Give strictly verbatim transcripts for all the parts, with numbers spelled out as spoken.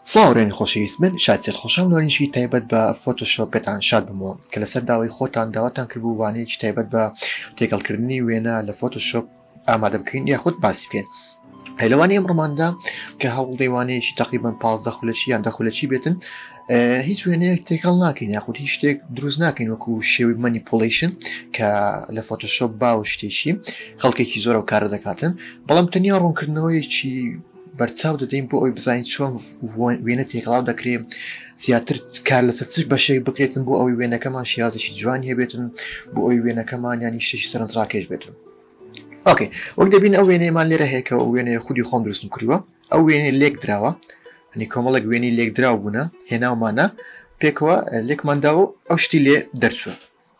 ساڵڕێنی خۆشەویست من شادسێت خۆشەم نۆنیشی تایبەت بە فۆتۆشۆپێتان شاد بمەوە کە لەسەر داوای خۆتان داواتان کردبوو وانەیەکی تایبەت بە تێکەڵکردنی وێنە لە فۆتۆشۆپ ئامادە بکەین یاخود باسی بکەین. هەلوانی ئەمڕۆماندا کە هەوڵدەیوانەیەکی تقریبان پازدە خولەکی یان دە خولەکی بێتن هیچ وێنەیەک تێکەڵ ناکەین یاخود هیچ شتێک دروست ناکەین وەکو شێوی مەنیپۆڵیشن کە لە فۆتۆشۆپ باو شتێکی خەڵکێکی زۆرە و کارە دەکاتن بەڵام تەنیا ڕوونکردنەوەیەکی بەرچاو دەدەین بۆ ئەوی بزانین چۆن وێنە تێکەڵاو دەکرێت زیاتر کار لەسەر چش بەشێک بکرێتن بۆ ئەوی وێنەکەمان شیازێکی جوان هەبێتن بۆ ئەوی وێنەکەمان ینی شتێکی سەرنجڕاکێش بێتن. ئۆکێ وەک دەبین ئەو وێنەیەمان لێرە هەیەکەوە وێنەیە خودی خۆم دروستم کردووە ئەو وێنەی لێک دراوە هەنی کۆمەڵێک وێنی لێک دراو بوونە هێناومانە پێکەوە لێکمانداوە ئەو شتی لێ دەرچووە.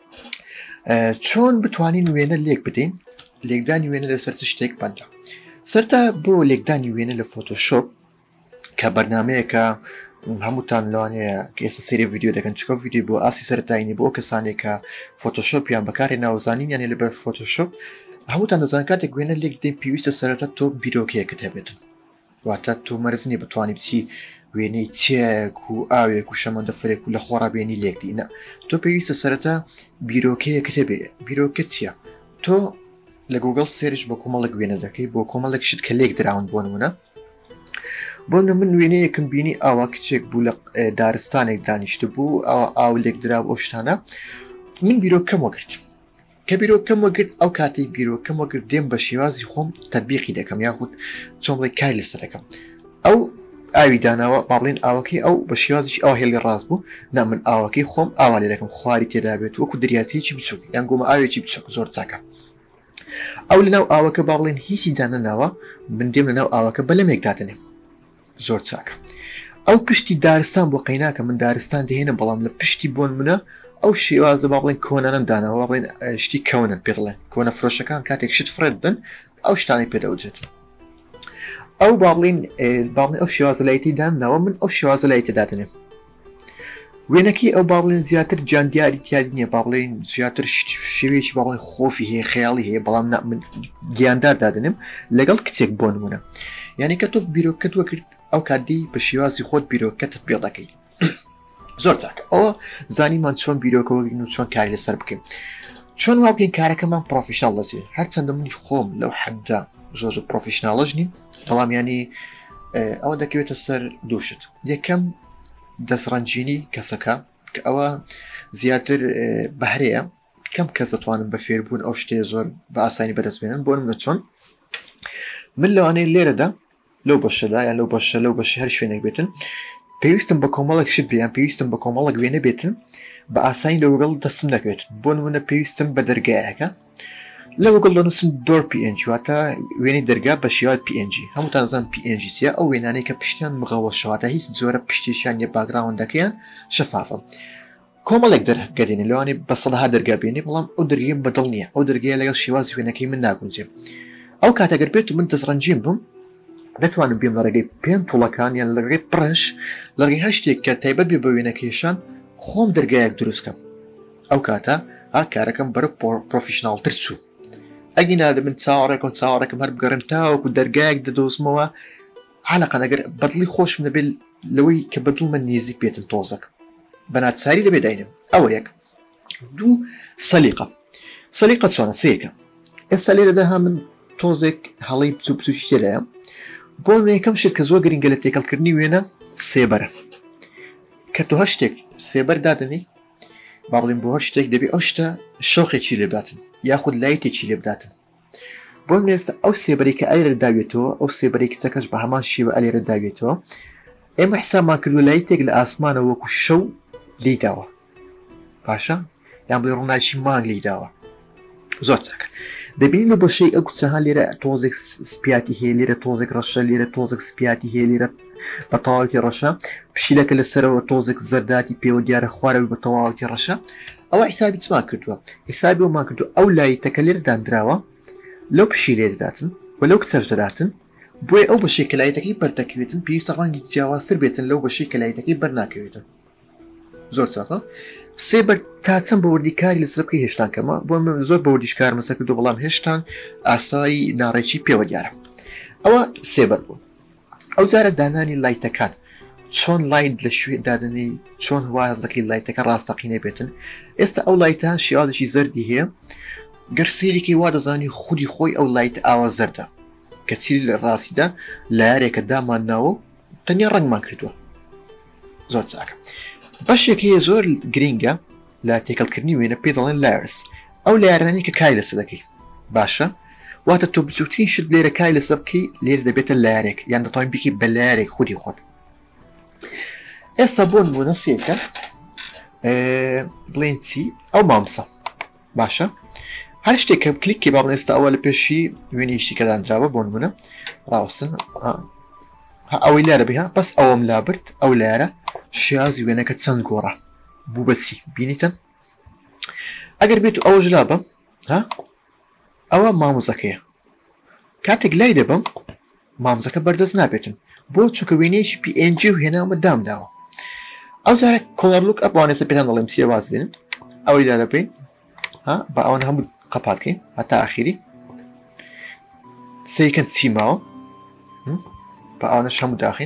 چۆن بتوانین وێنە لێک بدەین لێکدانی وێنە لەسەر چ شتێک بەندە سەرتا بۆ لێکدانی وێنە لە فۆتۆشۆپ کە بەرنمەیەکە هەمووتان لەوانەیە ئێستا سێری ڤیددیو دەکەن چکە ڤیددیو بۆ ئاسی سەرتاینی بۆ کەسانێک کە فۆتۆشۆپیان بەکاری ناوزانین یانێ لەبەر فۆتۆشۆپ هەمووتان دەزان کاتێک وێنە لێک دەین پێویستە سەرەتا تۆ بیرۆکەیەکت هەبێتن واتە تۆ مەرز نیە بتوانانی بچی وێنەی چێک و ئاوێک و شەمەندەفرێک و لە خۆڕابێنی لێکدی نە تۆ پێویستە سەرەتا بیرۆکەیەکت هەبێ بیرۆکە چییە تۆ لە گوگڵ سێرش بۆ کۆمەڵک وێنە دەکەی بۆ کۆمەڵێک شت کە لێک دراون بۆ نمونە بۆ من وێنەیەکم بینی ئاوا کچێک بوو لە دارستانێک دانیشت بوو ئەوە ئاو لێک درا بۆ شتانە من بیرۆکەم وەگرت کە بیرۆکەم وەگرت ئەو کاتی بیرۆکەم وەگرت دێم بە شێوازی خۆم تەطبیقی دەکەم یاخود چۆن بڵێ کاری لەسەر دەکەم ئەو ئاوی داناوە باڵێن ئاوەکەی ئەو بە شێوازیش ئەو هێڵی ڕاست بوو نا من ئاوەکەی خۆم ئاوا لێ دەکەم خواری تێدا بێت وەکو دریاسیەکی بچووک یان گۆمە ئاوێکی بچووک زۆر چاکە ئەو لەناو ئاوەکە باڵێن هیچی دانەناوە من دێم لەناو ئاوەکە بەلەمێک دادنێ زۆر چاکە ئەو پشتی دارستان بۆ قەیناکە من دارستان دەهێنم بەڵام لە پشتی بۆن منە ئەو شێوازە با بڵێن کۆنانم داناوە بڵێن شتی کەونن پێ بڵێن کۆنە فرۆشەکان کاتێک شت فرێت بدەن ئەو شتانی پێدەودرێت ئەو باڵین باڵێن ئەو شێوازە لایەتی داناوە من ئەو شێوازە لایەتە دادنێم وێنەکەی ئەو باڵێن زیاتر جاندیاری تیادی نییە باڵێن زیاتر شێوەیەکی باڵێن خۆفی هەیە خەیاڵی هەیە بەڵام من گیاندار دادنم لەگەڵ کچێک بۆ نمونە یعنی کە تۆ بیرۆکەت وەکرد ئەو کاتی بە شێوازی خۆت بیرۆکەتت پێ دەکەی زۆر چاکە ئەوە زانیمان چۆن بیرۆکە وەگرین و چۆن کاری لەسەر بکەین چۆن وا بکەین کارەکەمان پرۆفیشناڵ لەسێ هەرچەندە منی خۆم لەو حەددا زۆر پرۆفیشناڵەش نیم بەڵام ینی ئەوە دەکەوێتە سەر دووشت یەکەم دەسڕەنجینی کەسەکە کە ئەوە زیاتر بەهرەیە کەم کەس دەتوانن بە فێربوون ئەو شتێ زۆر بە ئاسانی بەدەستبێنن بۆ منە چۆن من لەوانەیە لێرەدا لەو بەشەدا یان لەو بەشە لەو بەش هەر شوێنێک بێتن پێویستم بە کۆمەڵێک شت بیان پێویستم بە کۆمەڵک وێنە بێتن بە ئاسانی لە گوگڵ دەستم دەکەوێت بۆ نمونە پێویستم بە دەرگایەکە لە گوگڵ دەنووسم دۆر پی ئەن جی واتە وێنەی دەرگا بە شێوات پی ئەن جی هەمووتان زان پی ئەن جی چیە ئەو وێنانەی کە پشتیان مغەوەشەواتە هیچ جۆرە پشتێکیان یە باگراوندەکەیان شەفافە کۆمەڵێک دەرگەدێنێ لەوانێ بە سەدەها دەرگا بێنێ بەڵام ئەو دەرگەیە بەدڵ نییە ئەو دەرگەیە لەگەڵ شێوازی وێنەکەی من ناگونجێ ئەو کاتەگەر بێت و من دەسڕەنجیم بم دەتوانم بێم لە ڕێگەی پێم توڵەکان یان لە ڕێگەی پڕش لە ڕێگەی هەشتێک کە تایبەت بێ بە وێنەکەیشان خۆم دەرگایەک دروستکەم ئەو کاتە ئا کارەکەم بەرە پرۆفیشناڵتر چوو ئەگی نادە من چاوەڕێکم چاوەڕێکم هەر بگەڕم تاوەکو دەرگایەک دەدۆزمەوە حەڵەقەن ئەگەر بەدڵی خۆشم دەبێت لەوەی کە بەدڵ من نێزیک بێتم تۆزەک بەناچاری دەبێت داینم ئەوە یەک دوو سەلیقە سەلیقە چۆنە سێکە ئێستا لێرەداها من تۆزێک هەڵی بچوو بچوشی تێدایە بۆ یەکەم شت کە زۆر گرنگە لە تێکەڵکردنی وێنە سێبەرە کە تۆ هەر شتێک سێبەر دادنی با بڵێن بۆ هەر شتێک دەبێت ئەو شتە شەوقێکی لێ بداتن یاخود لایەتێکی لێ بداتن بۆ ئێستا ئەو سێبەری کە ئەلێرە داوێتەوە ئەو سێبەری کچەکەش بە هەمان شێوە ئەلێرە داوێتەوە ئێمە حسابمان کردو لایەتێک لە ئاسمانە وەکو شەو لی داوە باشە یان بڵێ ڕووناچی مانگ لی داوە زۆر چاکە دەبینی لە بەشەی ئەو کچەها لێرە تۆزێک سپیاتی هەیە لێرە تۆزێک ڕەشە لێرە تۆزێک سپیاتی هەیە لێرە بە تەواوەتی ڕەشە پشیلەکە لەسەرەوە تۆزێک زەرداتی پێوە دیارە خوارەوی بە تەواوەتی ڕەشە ئەوە حیسابی چمان کردووە حیسابی ومان کردو ئەو لایەتەکە لێرە دانراوە لەو پشی لێ دەداتن و لەو کچەش دەداتن بۆیە ئەو بەشەی کە لایەتەکەی بەردەکەوێتن پێویستە ڕەنگی جیاوازتر بێتن لەو بەشەی کە لایەتەکەی بەرناکەوێتن زۆر چاقە سێبەر تا چەند بەوردیکاری لەسەر بکەی هێشتان کەمە بۆ زۆر بەوردیشکار مەسە کردو بەڵام هێشتان ئاسایی ناڕێکی پێوە دیارە ئەوە سێبەر بوو ئەو جارە دانانی لایتەکان چۆن لایت لە شوێ دادنی چۆن واز دەکەی لایتەکە ڕاستەقینە بێتن ئێستا ئەو لایتە شیازێکی زەردی هەیە گەر سێریکی وا دەزانی خودی خۆی ئەو لایت ئاوە زەردە کە چی لە ڕاستیدا لایارێکە دامان ناوە تەنیا ڕەنگمان کردووە زۆر چاکە بەشێک هەیە زۆر گرینگە لە تێکەڵکردنی وێنە پێ دەڵێن لایرس ئەو لایرانی کە کای لەسەر دەکەی باشە واتە تۆ بچووترین شت لێرە کای لەسەر بکەی لێرە دەبێتە لایارێک یان دەتوانین بکەی بە لایارێک خودی خۆت ئێستا بۆ نمونە سێکە بڵێن چی ئەو مامسە باشە هەر شتێکە کلیکێ با بڵێن ئێستا ئەوە لە پێشی وێنەیشتی کە دانراوە بۆ نمونە ڕاوستن ئەوەی لارە بێها بەس ئەوەم لابرد ئەو لایرە شیازی وێنەکە چەند گۆڕە بوو بەچی بینیتن ئەگەر بێت و ئەوەش لابە ها ئەوە مامۆزەکەیە کاتێک لای دەبم مامزەکە بەردەست نابێتن بۆ چونکە وێنەیەکی پی ئێن جی و هێنامە دامداوە ئەو جارە کۆڵەرلوک ئەبوانێسە پێتان دەڵێم چیە باز دێنم ئەوەی دارە بین ها بە ئەوەن هەموو قەپاتکەین هەتا ئاخیری سەیکەن چی ماوە بە ئەوانەش هەموو داخین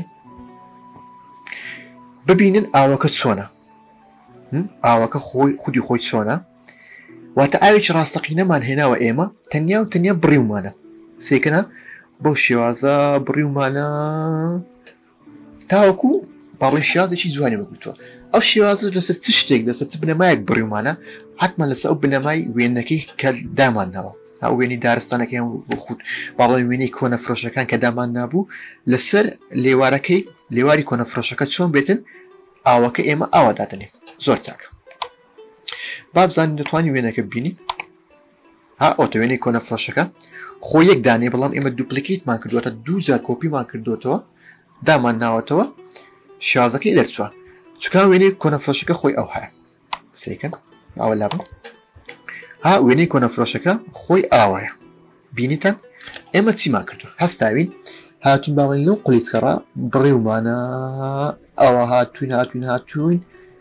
ببینن ئاوەکە چۆنە ئاوەکە خۆی خودی خۆی چۆنە واتە ئاوێکی ڕاستەقینەمان هێناوە ئێمە تەنیا و تەنیا بڕیومانە سێکەنە بەو شێوازە بڕیومانە تاوەکو باڵێن شیازێکی جوانی بگوتووە ئەو شێوازە لەسەر چ شتێک لەسەر چ بنەمایەک بڕیومانە حتمما لەسەر ئەو بنەمای وێنەکەی کە دامانناوە ئەو وێنی دارستانەکەی بۆ خود باڵێن وێنەی کۆنە فرۆشەکان کە دامان نابوو لەسەر لێوارەکەی لێواری کۆنە فرۆشەکە چۆن بێتن ئاوەکە ئێمە ئاوا دادنێ زۆر چاکە با بزانین دەتوانین وێنەکە ببینی ها ئۆتە وێنەی کۆنە فرۆشەکە خۆ یەک دانێ بەڵام ئێمە دوپلیکیتمان کردووەتە دوو جار کۆپیمان کردوێتەوە دامان ناوەتەوە شازەکەی دەرچووە چکان وێنەی کۆنە فرۆشەکە خۆی ئەو هەیە سێکەن ئاوە لابم ها وێنەی کۆنە فرۆشەکە خۆی ئاوایە بینیتەن ئێمە چیمان کردو هەستاوین هاتوین باڵێن لەو قولیسکەڕە بڕێومانە ئەوە هاتوین هاتوین هاتوین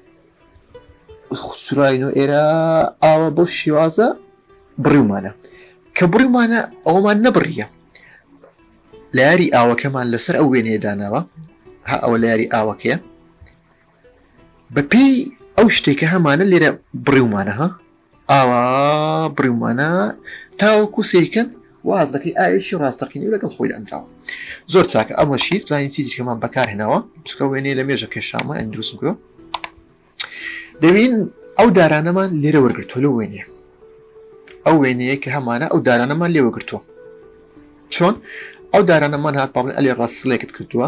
سوراین و ئێرە ئاوە بۆ شێوازە بڕیومانە کە بڕیومانە ئەومان نەبڕیە لە یاری ئاوەکەمان لەسەر ئەو وێنەیە داناوە ها ئەوە لە یاری ئاوەکەیە بەپێی ئەو شتێکە هەمانە لێرە بڕیومانە ها ئاوا بڕیومانە تاوەکو سێکەن واز دەکەی ئاوێکی ڕاستەقینی لەگەڵ خۆی ئەندراوە زۆر چاکە ئەمە شیز بزانین چیزێکمان بەکارهێناوە چکە وێنەیە لە مێژە کێشامە ئەن دروستم کردووە دەبین ئەو دارانەمان لێرە وەرگرتووە لە وێنەیە ئەو وێنەیە کە هەمانە ئەو دارانەمان لێ وەرگرتووە چۆن ئەو دارانەمان هات باڵێن ئەلێ ڕاست سلێکت کردووە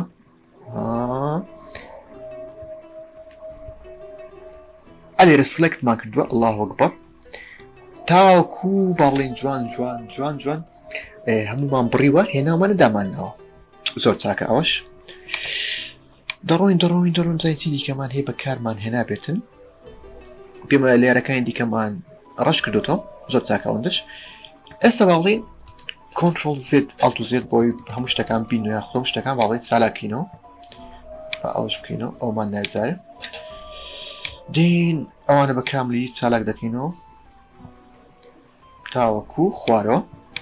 ئەلێرە سلێکتمان کردووە الله ئەکبەر تاوەکو باڵێن جوان جوان جوان جوان هەمومان بڕیوە هێناومانە دامانەوە زۆر چاکە ئەوەش دەڕۆین دەڕۆین دەڕۆین زای چی دیکەمان هەیە بەکارمان هێنا بێتن پێمە لێرەکانی دیکەمان ڕەش کردوتەوە زۆر چاکەوەندش ئێستا باڵێن کۆنترۆل زد ئەڵت و زێت بۆی هەموو شتەکان بین و یا خۆم شتەکان باڵێن سالاکینەوە بە ئەوش بکەینەوە ئەومان نایزارە دین ئەوانە بە کاملی چالاک دەکەینەوە تاوەکو خوارەوە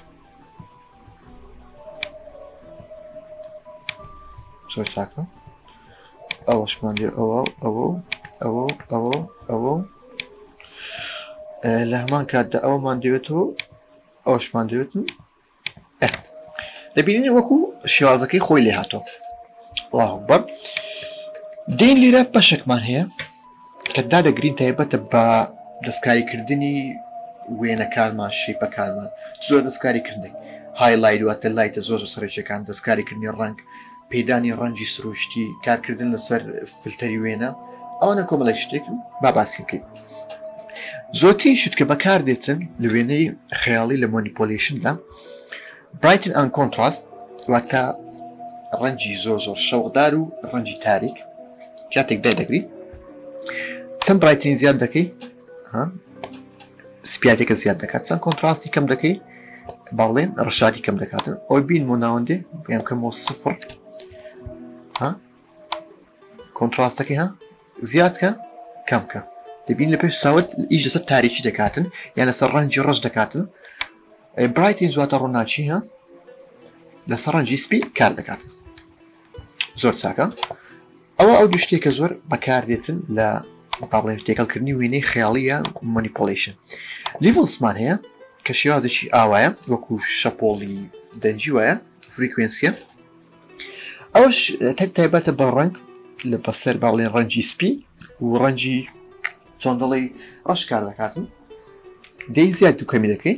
زۆر چاکە ئەوەشمان لێ ئەوە ئەوە ئەوە ئەوە ئەوە لە هەمان کاتدا ئەوەمان دەوێتەوە ئەوەشمان دەوێتن دەبینین وەکو شێوازەکەی خۆی لێ هاتۆ الله ئەکبەر دین لێرە بەشێکمان هەیە کە دادەگرین تایبەتە بە دەستکاریکردنی وێنەکانمان شێپەکانمان زۆر دەستکاریکردنی هایلایت واتە لایتە زۆر زۆر سەرنجەکان دەستکاریکردنی ڕەنگ پێدانی ڕەنگی سروشتی کارکردن لەسەر فلتەری وێنە ئەوانە کۆمەڵێک شتێکن با باسی بکەین زۆرتی شت کە بەکار دێتن لە وێنەی خەیاڵی لە مۆنیپۆلیشندا برایتن ئەن کۆنتراست واتە ڕەنگی زۆر زۆر شەوقدار و ڕەنگی تاریک کاتێک دایدەگری چەند برایتنی زیاد دەکەی سپیاتێکە زیاد دەکات چەند کۆنتراستی کەم دەکەی باڵێن ڕەشادی کەم دەکاتن ئەوی بین بۆ ناوەندێ بێم کەمەوە سفر کۆنتراستەکەی ها زیادکە کەمکە دەبین لە پێش ساوت ئیش لەسەر تاریکی دەکاتن یان لەسەر ڕەنگی ڕەش دەکاتن برایتین زواتە ڕۆناچی ها لەسەر ڕەنگی سپی کار دەکاتن زۆر چاکە ئەو ئەوە ئەو دوو شتێکە زۆر بەکاردێتن لە باڵێن تێکەڵکردنی وێنەی خەیاڵیە مانیپۆلیشن. لیڤڵسمان هەیە کە شێوازێکی ئاوایە وەکو شەپۆڵی دەنجی وایە فریکوێنسیە. ئەوش تایبەتە بە ڕنگ لە بەسەر باڵێن ڕەنجی سپی و ڕەنجی چۆن دەڵێ ڕەش کار دەکاتن. دەی زیاد دووکەمی دەکەیت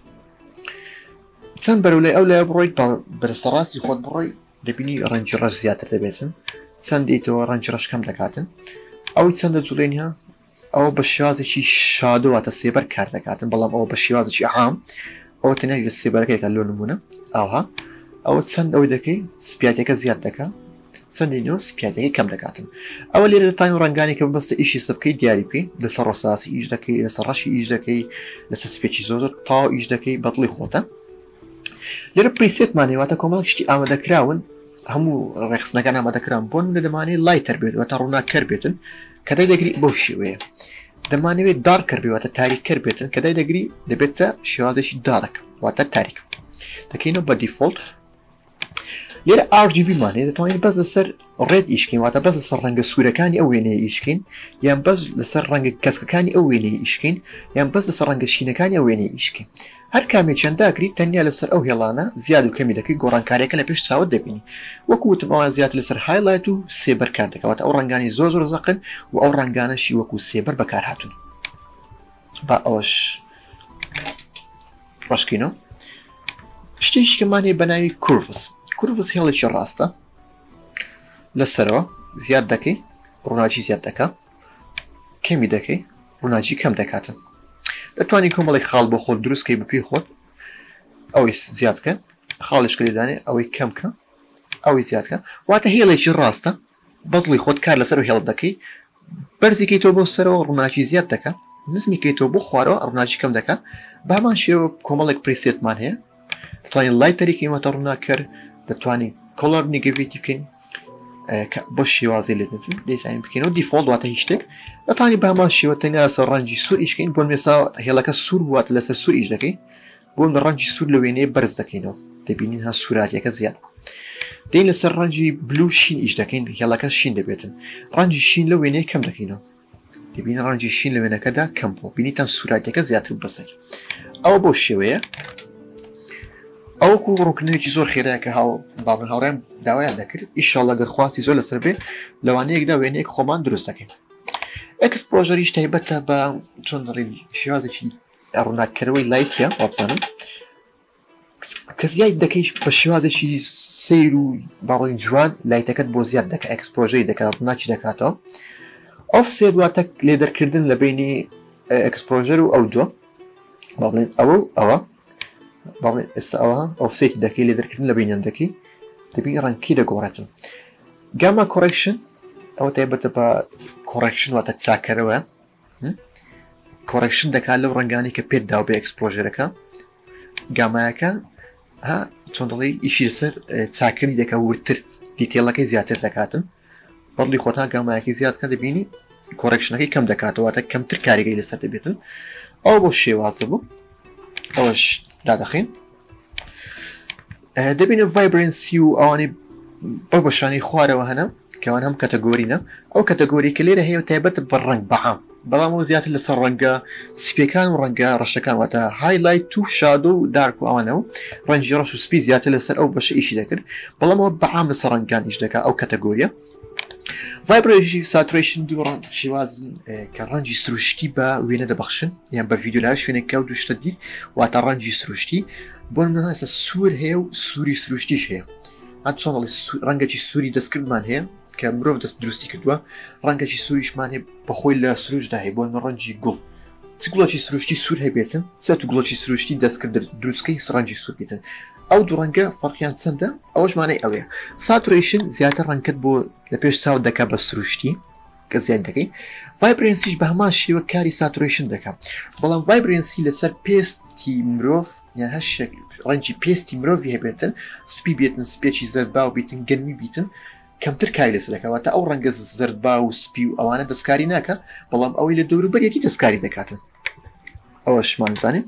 چەند بەرەو لای ئەو لای بڕۆیت بەرەسەڕاستی خۆت بڕۆی دەبینی ڕەنجی ڕەش زیاتر دەبێتن چەند دیتەوە ڕەنجی ڕەش کەم دەکاتن. ئەوی چەندە جوڵێنیها ئەوە بە شێوازێکی شادوواتە سێبەر کار دەکاتن بەڵام ئەوە بە شێوازێکی عام ئەوە تەنیا لە سێبەرەکەیکە لۆ نمونە ئاها ئەوە چەند ئەوەی دەکەی سپیاتەکە زیاد دەکات چەندینەوە سپیاتەکەی کەم دەکاتن. ئەوە لێرە دەتانی ڕنگانی کە بەستە ئیشی سبکەی دیاری بکەی لەسەر ڕۆساسی ئیش دەکەی لەسەر ڕەشی ئیش دەکەی لەسەر سپێکی زۆر زۆر تاو ئیش دەکەی بەدڵی خۆتە. لێرە پریسێتمان هێواتە کۆمەڵ شتی ئامادەکراون هەموو ڕێخستنەکان ئامادەکران بۆن لە دەمانێت لایتەر بێت واتە ڕووناکەر بێتن کە دای دەگری بەو شێوەیە. دەمانەوێت دارکەر بێتە تاریککەر بێتن کە دای دەگری دەبێتە شێوازێکی دارک واتە تاریک دەکەینەوە بە دیفۆلت. لێرە ئار جی بی مانێ دەتوانین بەس لەسەر ڕێد ئیشکین واتە بەس لەسەر ڕەنگە سوورەکانی ئەو وێنەیە ئیشکین یان بەس لەسەر ڕەنگە کەسکەکانی ئەو وێنەیە ئیشکین یان بەس لەسەر ڕەنگە شینەکانی ئەو وێنەیە ئیشکین. هەر کامێکیان داگری تەنیا لەسەر ئەو هێڵانە زیاد و کەمی دەکەی گۆڕانکاریەکە لە پێش چاوت دەبینی وەکو وتم ئەوان زیات لەسەر هایلایت و سێبەر کار دەکەوات ئەو ڕنگانی زۆر زۆر زەقن و ئەو ڕنگانەشی وەکو سێبەر بەکار هاتون. با ئەوەش ڕشکینەوە شتێکمان هەیە بە ناوی کورڤس. کورڤس هێڵێکی ڕاستە لەسەرەوە زیاد دەکەی ڕووناچی زیاد دەکە کەمی دەکەی ڕووناچی کەم دەکاتن. دەتوانانی کۆمەڵی خاڵ بۆ خۆت دروستکەی بپی خۆت ئەوەی زیادکە خاڵشکە لێدانێ ئەوەی کەمکە ئەوەی زیادکە واتە هێڵێکی ڕاستە بەدڵی خۆت کار لەسەر و هێڵ دەکەی بەرزیکەی تۆ بۆ سەرەوە ڕووناچی زیاد دەکە نزمیکەی تۆ بۆ خوارەوە ڕووناچی کەم دەکە. بامان شێوە کۆمەڵێک پریسێتمان هەیە دەتوانین لای تەریکی واتە ڕووناکەر دەتوانین کۆڵەر نیگەڤیتی بکەین بۆ شێوازی لێ دەتوانین بکەینەوە دیفۆڵت واتە هیچ شتێک دەتوانین بامان شێوە تەنیا لەسەر ڕەنجی سوور ئیشکەین بۆ مێستا هێڵەکە سوور بواتە لەسەر سوور ئیش دەکەی بۆ لە ڕەنجی سوور لە وێنەیە بەرز دەکەینەوە دەبینین ها سووراتیەکە زیاد دەین لەسەر ڕەنجی بلو شین ئیش دەکەین هێڵەکە شین دەبێتن ڕەنجی شین لە وێنەیە کەم دەکەینەوە دەبینە ڕەنجی شین لە وێنەکەدا کەم بۆ بینیتان سووراتیەکە زیاتر بەسەر. ئەوە بۆ شێوەیە ئەوەکو ڕوونکردنێکی زۆر خێرایە کە باڵێن هاوڕێم داوایان دەکرد ئیشاڵڵا گەر خواستی زۆر لەسەر بێ لەوانەیەکدا وێنەیەک خۆمان دروست دەکەین. ئەکسپۆژەریش تایبەتە بە چۆن دەڵێن شێوازێکی ڕووناکەرەوەی لایتە وابزانم کە زیاد دەکەیش بە شێوازێکی سیر و باڵێن جوان لایتەکەت بۆ زیاد دەکە ئەکسپۆژەری دەکات ڕووناکی دەکاتەوە. ئەو سێ دواتە لێدەرکردن لە بینی ئەکسپۆژەر و ئەو دووە باڵێن ئەوە ئەوە باڵێن ئێستا ئەوە ئۆفسێتی دەکەی لێدەرکردن لە بینەندەکەی دەبینی ڕەنگی دەگۆڕێتن. گاما کۆڕێکشن ئەوە تایبەتە بە کۆڕێکشن واتە چاکەرەوە کۆڕێکشن دەکات لەو ڕەنگانی کە پێت داو بێ ئەکسپۆژەرەکە گامایەکە ها چۆن دەڵێ ئیشی لەسەر چاکردنی دەکات ورتر دیتێڵەکەی زیاتر دەکاتن بەڵی خۆتان گامایەکی زیادکە دەبینی کۆڕێکشنەکەی کەم دەکاتەوەتە کەمتر کاریگەی لەسەر دەبێتن. ئەو بۆ شێوازە بوو ئەوەش دادەخین دەبینە ڤایبرنسی و ئەوانی بەو بەشانی خوارەوە هەنە کەوان هەم کەتەگۆرینە ئەو کەتەگۆری کە لێرە هەیە تایبەت بە ڕنگ بەعام بەڵام و زیاتر لەسەر ڕەنگە سپیەکان و ڕەنگە ڕەشەکان واتە هایلایت و شادۆ و دارک و ئەوانە و ڕەنجی ڕەش و سپی زیاتر لەسەر ئەو بەشە ئیشی دەکرد بەڵامەوە بەعام لەسەر ڕەنگان ئیش دەکات ئەو کەتەگۆریە. ڤایبرێژی ساتوریشن دوو شێوازن کە ڕەنجی سروشتی بە وێنە دەبەخشن یان بە ڤیدیۆ لاش وێنێکە و دووشتە دی واتە ڕەنجی سروشتی بۆ نمونە سوور هەیە و سووری سروشتیش هەیە هەر چۆن ڕەنگەی سووری دەستکردمان هەیە کە مرۆڤ دەست دروستی کردووە ڕەنگەی سووریشمان هەیە بەخۆی لە سروشدا هەیە بۆ ڕەنجی گوڵ چ گوڵەکی سروشتی سوور هەبێتن چە تو گوڵەکی سروشتی دەستکرد دروستکەی ڕەنجی سوور بێتن ئەو دوو ڕەنگە فەرقیان چەندە ئەوەشمانەی ئەوەیە. ساتوریشن زیاتر ڕەنگەت بۆ لە پێش چاو دەکات بە سروشتی کە زیاد دەکەی ڤایبرنسیش بە هەمان شێوە کاری ساتوریشن دەکات بەڵام ڤایبرنسی لەسەر پێستی مرۆڤ یان هەر ڕەنجی پێستی مرۆڤی هەبێتن سپی بێتن سپێکی زەردبا و بیتن گەرمی بیتن کەمتر کاری لەسەر دەکەواتە ئەو ڕەنگە زەردبا و سپی و ئەوانە دەستکاری ناکە بەڵام ئەوەی لە دەوروبەرێتی دەستکاری دەکاتن. ئەوەشمان زانین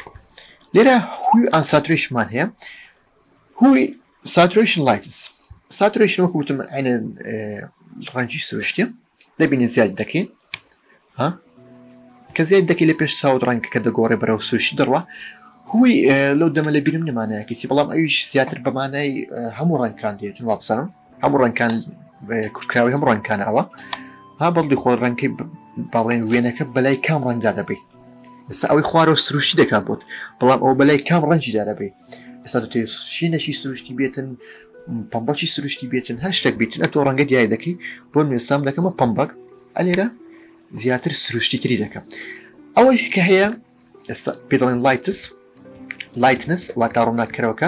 لێرە هوی ئان ساتوریشنمان هەیە هوی ساتوریشن لایتس ساتوريشن وەکو وتم عینەن ڕەنگی سروشتیە دەبینی زیاد دەکەین ها کە زیاد دەکەی لە پێش چاوت ڕەنگەکە دەگۆڕێ بەرەو سروشتی دەڕوا هوی لەو دەمە لە بیرم نەمانایەکەسی بەڵام ئەویش زیاتر بەمانای هەموو ڕەنگەکان دێتن وا بسەرم هەموو ڕەنگەکان کورتکراوی هەموو ڕەنگەکانە ئەوە ها بەڵی خۆ ڕەنگەکەی باڵێن وێنەکە بەلای کام ڕەنگدا دەبێت ئێستا ئەوەی خوارەوە سروشتی دەکات بۆت بەڵام ئەوە بەلای کام ڕەنجیدا دەبێت ئێستا دەتێ شینەشی سروشتی بێتن پمبەکی سروشتی بێتن هەر شتێک بێتن ئەتۆ ڕەنگە دیاری دەکەی بۆ نوێستان دەکەمە پمبەک ئەلێرە زیاتر سروشتی تری دەکەم ئەوەی کە هەیە ئێستا پێ دەڵێن لایتس لایتنس واتە ڕووناکەرەوەکە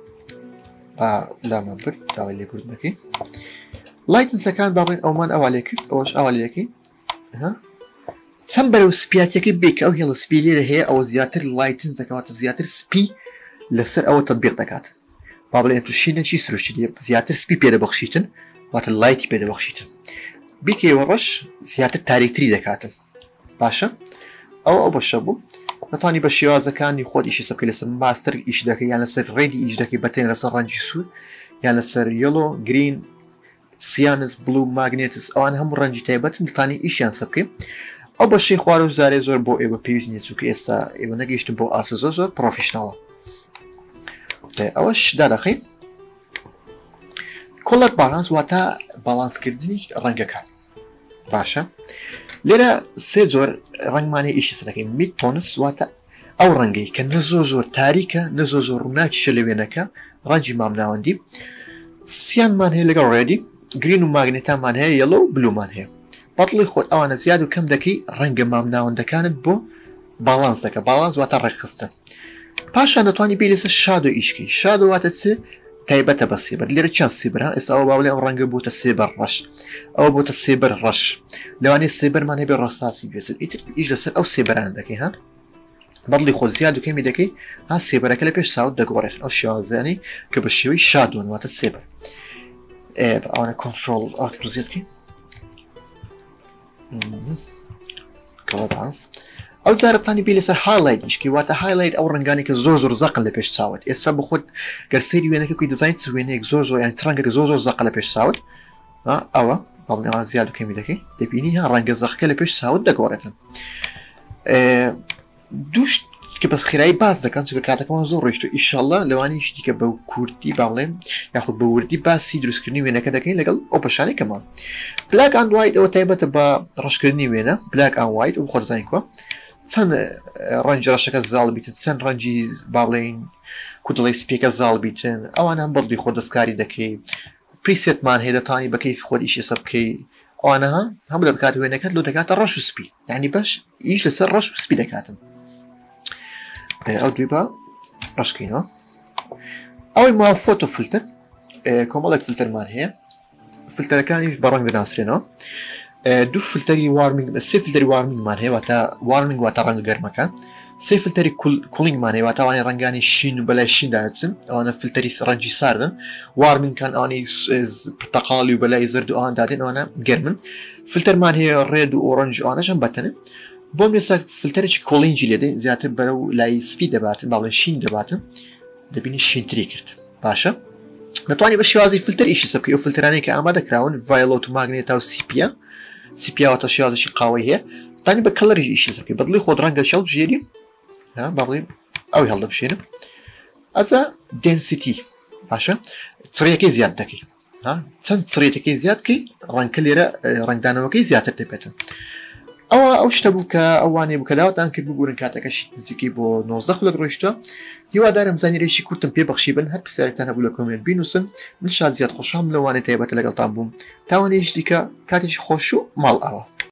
لامان برد داوای لێبوردنەکەی لایتنسەکان باڵێن ئەومان ئەوا لێ کرد ئەوەش ئەوا لێەکەی چەند بەرەو سپیاتەکەی بێک ئەو هێڵە سپی لێرە هەیە ئەوە زیاتر لایتنس دەکەواتە زیاتر سپی لەسەر ئەوە تەطبیق دەکات با بڵێن تووشینەکی سروشتی زیاتر سپی پێدەبەخشیتن واتە لایتی پێدەبەخشیتن بیکەوە ڕەش زیاتر تاریکتری دەکاتن باشە ئەو ئەو بەشە بوو نەتوانی بە شێوازەکانی خۆت ئیشی سەبکەی لەسەر ماستەر ئیش دەکەی یان لەسەر ڕێدی ئیش دەکەی بەتێن لەسەر ڕەنجی سوور یان لەسەر یەڵۆ گرین سیانس بلو ماگنێتس ئەوان هەموو ڕەنجی تایبەتن دەتانی ئیشیان سەبکەی ئەو بەشەی خوارە و زارێ زۆر بۆ ئێوە پێویست نییە چونکە ئێستا ئێوە نەگەیشتن بۆ ئاسە زۆر زۆر پرۆفیشناڵە ئەوەش دادەخەین کۆلەر باڵانس واتە باڵانسکردنی ڕەنگەکان باشە لێرە سێ جۆر ڕەنگمانێ ئیشی سەرەکەی میت تۆنس واتە ئەو ڕەنگەی کە نە زۆر زۆر تاریکە نە زۆر زۆر ڕووناکیشە لە وێنەکە ڕەنجی مامناوەندی سیانمان هەیە لەگەڵ ڕێدی گرین و ماگنێتامان هەیە یەڵۆ و بلومان هەیە بەڵی خۆت ئەوانە زیاد و کەم دەکەی ڕەنگە مامناوەندەکانت بۆ باڵانس دەکە باڵانس واتە ڕێکخستن پاشان دەتوانانی بێ لەسەر شاد و ئیشکی شاد و واتە چ تایبەتە بە سێبەر لێرە چەند سێبەرە ئێستا ئەوە باڵێ ئەم ڕەنگە بۆتە سێبەر ڕەش ئەوە بۆتە سێبەر ڕەش لەوانەیە سێبەرمان هەبێ ڕاستاسی بێتن ئیتر ئیش لەسەر ئەو سێبەران دەکەی ها بەڵی خۆت زیاد و کەمی دەکەی ها سێبەرەکە لە پێش چاوت دەگۆڕێت ئەو شێوازانەی کە بە شێوەی شادوون واتە سێبەر ئەوانە کۆنترۆڵ ئاکتوزیێتکەی کەڵەبانس ئەو جارەتانی بێ لەسەر هایلایت نیشکی واتە هایلایت ئەو ڕەنگانی کە زۆر زۆر زەقل لە پێش چاوت ئێستا بخۆت گەر سەیری وێنەکە کوی دەزانیت چ وێنەیەک زۆر زۆر یان ڕەنگەکە زۆر زۆر زەقل لە پێش چاوت ئەوە بەڵێنەوە زیاد و کەمی دەکەی دەبینی ها ڕەنگە زەقکە لە پێش چاوت دەگۆڕێتن دووش کە بەس خێرایی باز دەکەن چونکە کاتەکەمان زۆر ڕۆیشت و ئیشەڵڵا لەوانی شتی کە بە کورتی باڵێن یاخود بە وردی باسی دروستکردنی وێنەکە دەکەین لەگەڵ ئەو پەشانی کەمان بلاک ئەند وایت ئەوە تایبەتە بە ڕەشکردنی وێنە بلاک ئەند وایت و خۆرزانیکوە چەند ڕەنجی ڕەشەکە زاڵ بیتن چەند ڕەنجی باڵێن کوتڵی سپێکە زاڵ بیتن ئەوان هەم بەڵی خۆ دەستکاری دەکەی پریسێتمان هەیە دەتوانی بە کەیفی خۆت ئیشی سە بکەی ئەوانەها هەموو لە بکات وێنەکەت لۆ دەکاتە ڕەش و سپی یعنی بەش ئیش لەسەر ڕەش و سپی دەکاتن ئەو دوی بە ڕشکەینەوە ئەوەی ماوە فۆتۆ فلتر کۆمەڵێک فلترمان هەیە فلتەرەکانیش بە ڕەنگ دەناسرێنەوە دوو فلتەری وارمنگ سێ فلتەری وارمنگمان هەیە واتە وارمنگ واتە ڕەنگە گەرمەکە سێ فلتەری کوڵینگمان هەیە واتەوانێ ڕەنگانی شین و بەلای شیندا هەچن ئەوانە فلتەری ڕەنجی ساردن وارمنگکان ئەوانەی پرتەقاڵی و بەلای زرد و ئەوان دادێن ئەوانە گەرمن فلتەرمان هەیە ڕێد و ئۆڕەنج ئەوانەش هەم بەتەنن بۆم لێسا فلتەرێکی کۆڵینجی لێدەی زیاتر بەرەو لای سپی دەباتن باڵێن شین دەباتن دەبینی شینتری کرد باشە دەتوانانی بە شێوازی فلتەر ئیشی سە بکەی ئەو فلتەرانەی کە ئامادەکراون ڤایۆلۆت و ماگنێتا و سیپیا سیپیاوەتە شێوازێکی قاوەی هەیە دەتوانی بە کەڵەریش ئیشی سە بکەی بەدڵی خۆت ڕەنگە شەڵ بژێری با بڵێن ئەوی هەڵدەبژێنم ئەجا دێنسیتی باشە چڕیەکەی زیاد دەکەی چەند چڕێتەکەی زیاد بکەی ڕەنگە لێرە ڕنگدانەوەکەی زیاتر دەبێتن ئەوە ئەو شتە بوو کە ئەوانێ بکەداوەتان کرد ببوورن کاتەکەشی نزیکی بۆ نۆزدە خولەک ڕۆیشتە هیوادارم زانیرێکی کورتم پێ بەخشی بن هەر پرسیارێکتان هەبوو لە کۆمنت بینووسن من شاد زیاد خۆشحام لەوانێت تایبەتە لەگەڵتان بووم تاوانێش دیکە کاتێکی خۆش و ماڵ ئەوە